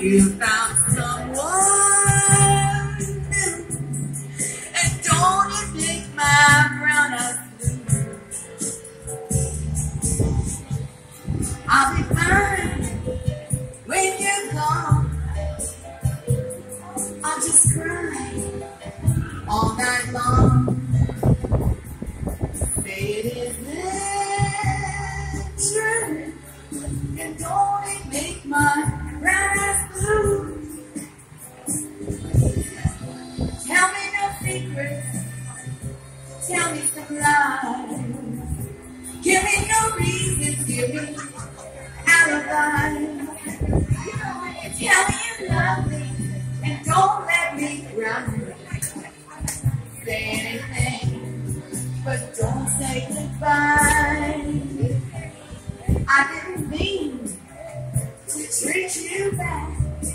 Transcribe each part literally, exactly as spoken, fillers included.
You found someone new, and don't it make my brown eyes blue? I'll be fine when you're gone. I'll just cry all night long. Say it isn't true, and don't it make my brown eyes blue? Tell me no secrets, tell me some lies. Give me no reasons, give me alibis. Tell me you love me, and don't let me run. Say anything, but don't say goodbye. I didn't mean to treat you bad.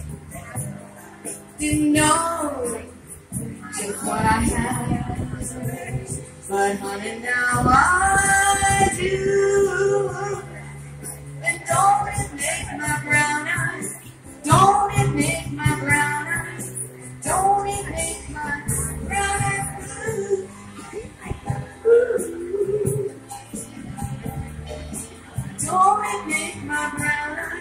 Didn't know just what I had, but honey, now I do. And don't it make my brown eyes, don't it make my brown eyes, don't it make my brown eyes blue? Ooh. Don't it make my brown eyes